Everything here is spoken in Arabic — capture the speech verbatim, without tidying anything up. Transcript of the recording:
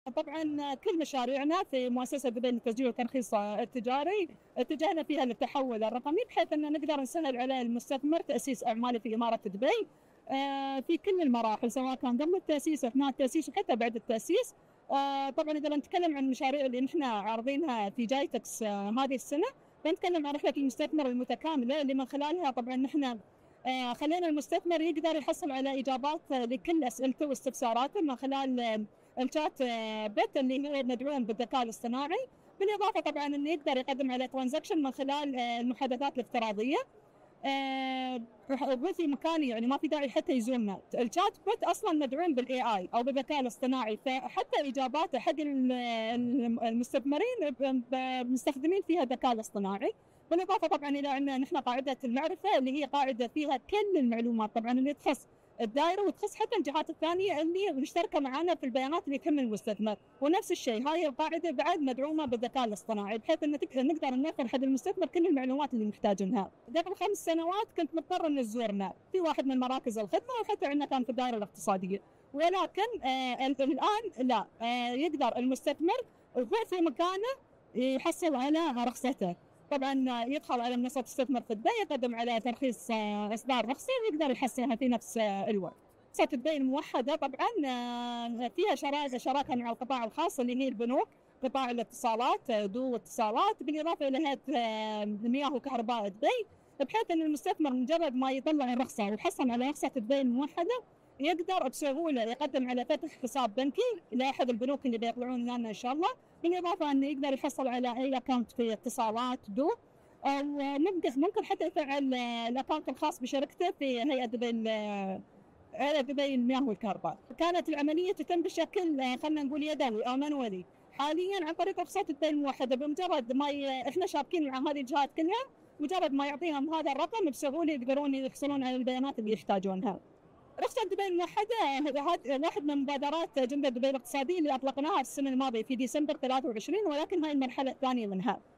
طبعًا كل مشاريعنا في مؤسسة دبي للتسجيل والترخيص التجاري اتجهنا فيها للتحول الرقمي، بحيث أن نقدر نسهل على المستثمر تأسيس أعماله في إمارة دبي آآ في كل المراحل، سواء كان قبل التأسيس أثناء التأسيس وحتى بعد التأسيس. آآ طبعًا إذا بنتكلم عن المشاريع اللي نحن عارضينها في جايتكس هذه السنة، بنتكلم عن رحلة المستثمر المتكاملة اللي من خلالها طبعًا نحن آآ خلينا المستثمر يقدر يحصل على إجابات لكل أسئلته واستفساراته من خلال الchat bot اللي هو مدعوم بالذكاء الاصطناعي، بالإضافة طبعًا إنه يقدر يقدم على transaction من خلال المحادثات الافتراضية. آآ وفي مكانه، يعني ما في داعي حتى يزورنا، الchat bot أصلًا مدعوم بالAI أو بالذكاء الاصطناعي، فحتى إجاباته حق ال ال المستثمرين ب ب مستخدمين فيها الذكاء الاصطناعي. بالإضافة طبعًا إلى أن نحن قاعدة المعرفة اللي هي قاعدة فيها كل المعلومات طبعًا اللي تخص الدايرة وتخص حتى الجهات الثانية اللي مشتركة معانا في البيانات اللي تهم المستثمر، ونفس الشيء هاي القاعدة بعد مدعومة بالذكاء الاصطناعي، بحيث إن تق نقدر نوفر حق المستثمر كل المعلومات اللي محتاجينها. قبل خمس سنوات كنت مضطر إني تزورنا في واحد من مراكز الخدمة، وحتى عندنا كان في الدائرة الاقتصادية، ولكن آآ الآن لا، آآ يقدر المستثمر وهو في مكانه يحصل على رخصته. طبعًا يدخل على منصة استثمر في دبي، يقدم على ترخيص إصدار رخصة ويقدر يحصلها في نفس الوقت. منصة دبي الموحدة طبعًا فيها شرا شراكة مع القطاع الخاص اللي هي البنوك، قطاع الاتصالات دو اتصالات، بالإضافة إلى هيئة مياه وكهرباء دبي، بحيث إن المستثمر مجرد ما يطلع الرخصة ويحصل على رخصة دبي الموحدة يقدر بسهولة يقدم على فتح حساب بنكي لأحد البنوك اللي بيطلعون لنا إن شاء الله، بالإضافة إنه يقدر يحصل على أي أكاونت في اتصالات دو، أو ممكن ممكن حتى يفعل الأكاونت الخاص بشركته في هيئة دبي هيئة دبي للمياه والكهرباء. كانت العملية تتم بشكل خلينا نقول يدوي أو منولي، حاليًا عن طريق رخصة دبي الموحدة، بمجرد ما ي... إحنا شابكين مع هذه الجهات كلها، مجرد ما يعطيهم هذا الرقم بسهولة يقدرون يحصلون على البيانات اللي يحتاجونها. رخصة دبي الموحدة واحد من مبادرات جمهورية دبي الاقتصادية اللي أطلقناها السنة الماضية في ديسمبر ثلاثة وعشرين، ولكن هاي المرحلة الثانية منها.